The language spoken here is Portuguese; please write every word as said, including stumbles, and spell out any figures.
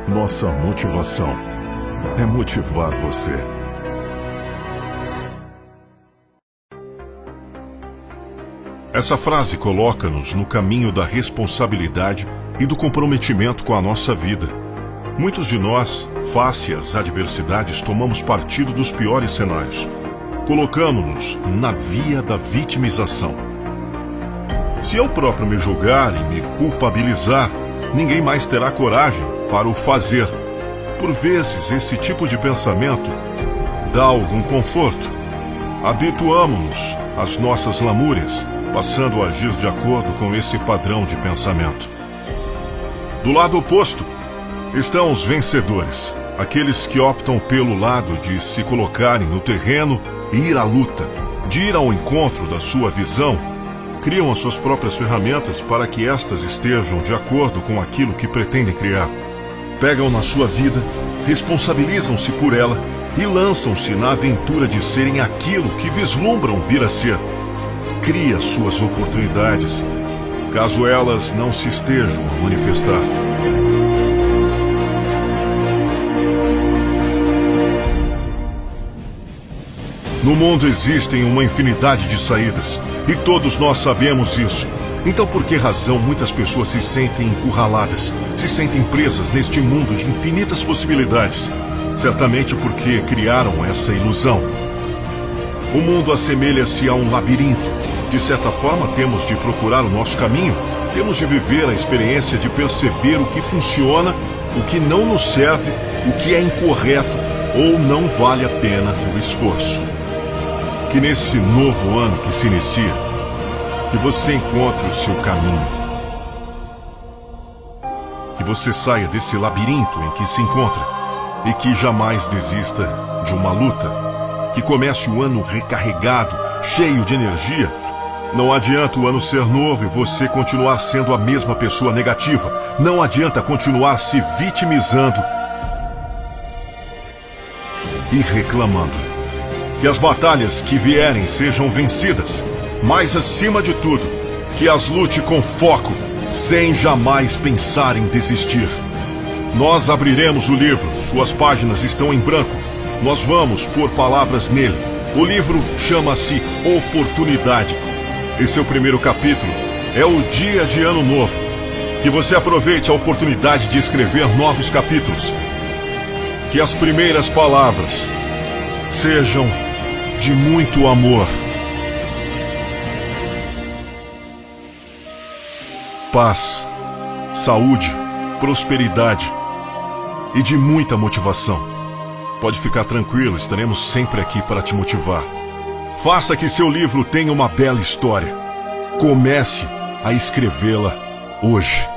Nossa motivação é motivar você. Essa frase coloca-nos no caminho da responsabilidade e do comprometimento com a nossa vida. Muitos de nós, face às adversidades, tomamos partido dos piores cenários. Colocamos-nos na via da vitimização. Se eu próprio me julgar e me culpabilizar, ninguém mais terá coragem para o fazer. Por vezes, esse tipo de pensamento dá algum conforto. Habituamo-nos às nossas lamúrias, passando a agir de acordo com esse padrão de pensamento. Do lado oposto, estão os vencedores, aqueles que optam pelo lado de se colocarem no terreno e ir à luta, de ir ao encontro da sua visão, criam as suas próprias ferramentas para que estas estejam de acordo com aquilo que pretendem criar. Pegam na sua vida, responsabilizam-se por ela e lançam-se na aventura de serem aquilo que vislumbram vir a ser. Cria suas oportunidades, caso elas não se estejam a manifestar. No mundo existem uma infinidade de saídas, e todos nós sabemos isso. Então por que razão muitas pessoas se sentem encurraladas, se sentem presas neste mundo de infinitas possibilidades? Certamente porque criaram essa ilusão. O mundo assemelha-se a um labirinto. De certa forma, temos de procurar o nosso caminho, temos de viver a experiência de perceber o que funciona, o que não nos serve, o que é incorreto ou não vale a pena o esforço. Que nesse novo ano que se inicia, que você encontre o seu caminho. Que você saia desse labirinto em que se encontra e que jamais desista de uma luta. Que comece o ano recarregado, cheio de energia. Não adianta o ano ser novo e você continuar sendo a mesma pessoa negativa. Não adianta continuar se vitimizando e reclamando. Que as batalhas que vierem sejam vencidas, mas acima de tudo, que as lute com foco, sem jamais pensar em desistir. Nós abriremos o livro, suas páginas estão em branco. Nós vamos pôr palavras nele. O livro chama-se Oportunidade. Esse é o primeiro capítulo. É o dia de ano novo. Que você aproveite a oportunidade de escrever novos capítulos. Que as primeiras palavras sejam de muito amor, paz, saúde, prosperidade e de muita motivação. Pode ficar tranquilo, estaremos sempre aqui para te motivar. Faça que seu livro tenha uma bela história. Comece a escrevê-la hoje.